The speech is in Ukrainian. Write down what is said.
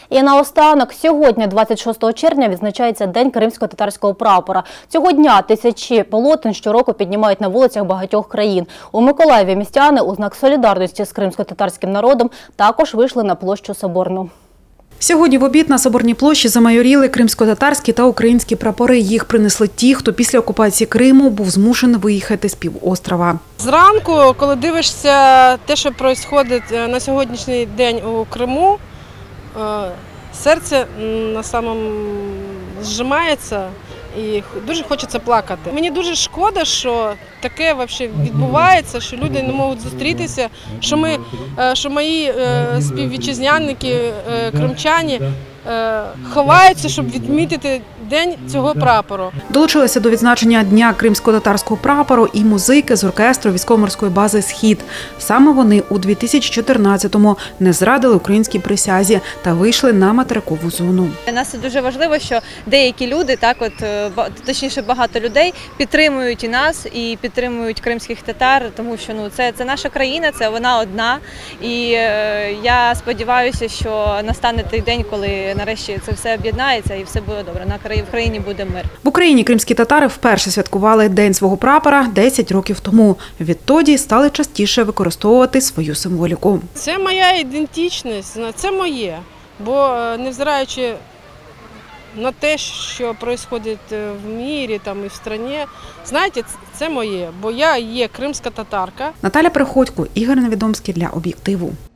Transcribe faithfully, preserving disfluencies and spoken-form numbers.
І наостанок, сьогодні, двадцять шостого червня, відзначається День кримсько-татарського прапора. Цього дня тисячі полотен щороку піднімають на вулицях багатьох країн. У Миколаєві містяни у знак солідарності з кримсько-татарським народом також вийшли на площу Соборну. Сьогодні в обід на Соборній площі замайоріли кримсько-татарські та українські прапори. Їх принесли ті, хто після окупації Криму був змушений виїхати з півострова. Зранку, коли дивишся те, що відбувається на сьогоднішній день у Криму, серце на самому зжимається і дуже хочеться плакати. Мені дуже шкода, що таке взагалі відбувається, що люди не можуть зустрітися, що, ми, що мої співвітчизняники, кримчані, ховаються, щоб відмітити день цього прапору. Долучилися до відзначення Дня кримсько-татарського прапору і музики з оркестру військово-морської бази «Схід». Саме вони у дві тисячі чотирнадцятому не зрадили українській присязі та вийшли на материкову зону. Для нас це дуже важливо, що деякі люди, так от, точніше багато людей, підтримують і нас, і підтримують кримських татар, тому що ну, це, це наша країна, це вона одна. І е, я сподіваюся, що настане той день, коли нарешті це все об'єднається і все буде добре. На в країні буде мир. В Україні кримські татари вперше святкували День свого прапора десять років тому. Відтоді стали частіше використовувати свою символіку. Це моя ідентичність, це моє. Бо невзираючи на те, що відбувається в мірі там, і в країні, знаєте, це моє. Бо я є кримська татарка. Наталя Приходько, Ігор Невідомський для «Об'єктиву».